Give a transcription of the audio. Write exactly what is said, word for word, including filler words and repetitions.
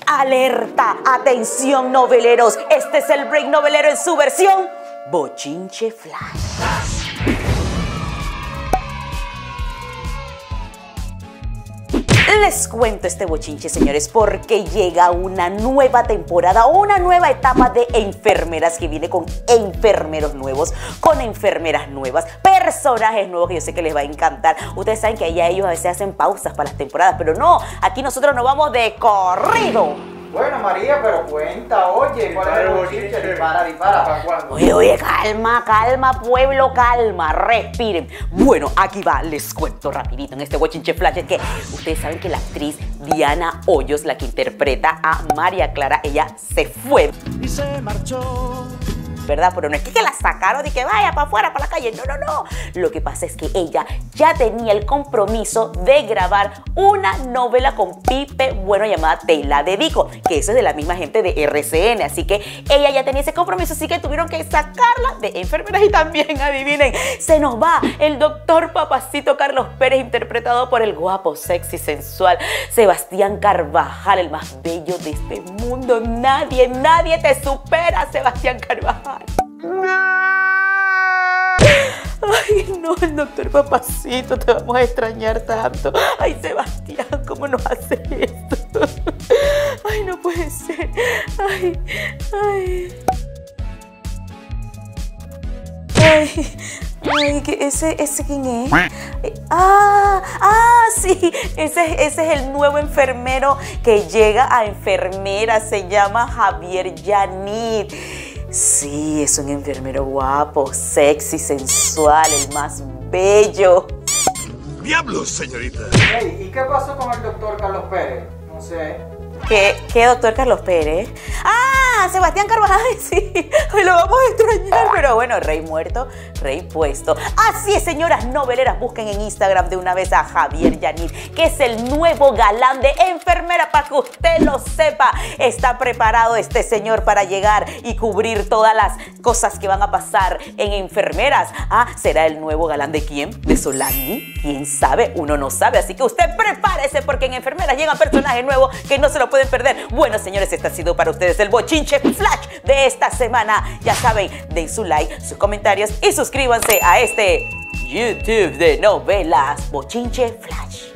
Alerta, atención noveleros, este es el break novelero en su versión Bochinche Flash. Les cuento este bochinche, señores, porque llega una nueva temporada, una nueva etapa de enfermeras que viene con enfermeros nuevos, con enfermeras nuevas, personajes nuevos que yo sé que les va a encantar. Ustedes saben que allá ellos a veces hacen pausas para las temporadas, pero no, aquí nosotros nos vamos de corrido. Bueno, María, pero cuenta, oye, ¿cuál es el bochinche? Dispara, dispara. Oye, oye, calma, calma, pueblo, calma, respiren. Bueno, aquí va, les cuento rapidito en este bochinche flash. Es que ustedes saben que la actriz Diana Hoyos, la que interpreta a María Clara, ella se fue. Y se marchó. ¿Verdad? Pero no es que, que la sacaron y que vaya para afuera, para la calle. No, no, no. Lo que pasa es que ella ya tenía el compromiso de grabar una novela con Pipe Bueno llamada Te la dedico, que eso es de la misma gente de R C N. Así que ella ya tenía ese compromiso, así que tuvieron que sacarla de enfermeras. Y también, adivinen, se nos va el doctor Papacito Carlos Pérez, interpretado por el guapo, sexy, sensual Sebastián Carvajal, el más bello de este mundo. Nadie, nadie te supera, Sebastián Carvajal. Ay, no, el doctor Papacito, te vamos a extrañar tanto. Ay, Sebastián, ¿cómo nos hace esto? Ay, no puede ser. Ay, ay. Ay, ay, ¿qué, ese, ¿ese quién es? Ah, ah, sí, ese, ese es el nuevo enfermero que llega a enfermera, se llama Javier Yanit. Sí, es un enfermero guapo, sexy, sensual, el más bello. ¡Diablos, señorita! Hey, ¿y qué pasó con el doctor Carlos Pérez? No sé. ¿Qué, qué doctor Carlos Pérez? ¡Ah! Sebastián Carvajal, sí. Hoy lo vamos a extrañar, pero bueno, rey muerto, rey puesto. Así es, señoras noveleras, busquen en Instagram de una vez a Javier Yanit, que es el nuevo galán de enfermera, para que usted lo sepa. Está preparado este señor para llegar y cubrir todas las cosas que van a pasar en enfermeras. Ah, ¿será el nuevo galán de quién? ¿De Solani? ¿Quién sabe? Uno no sabe, así que usted prepárese, porque en enfermeras llegan personajes nuevos que no se lo pueden perder. Bueno, señores, este ha sido para ustedes el bochinche flash de esta semana. Ya saben, den su like, sus comentarios y suscríbanse a este YouTube de novelas Bochinche Flash.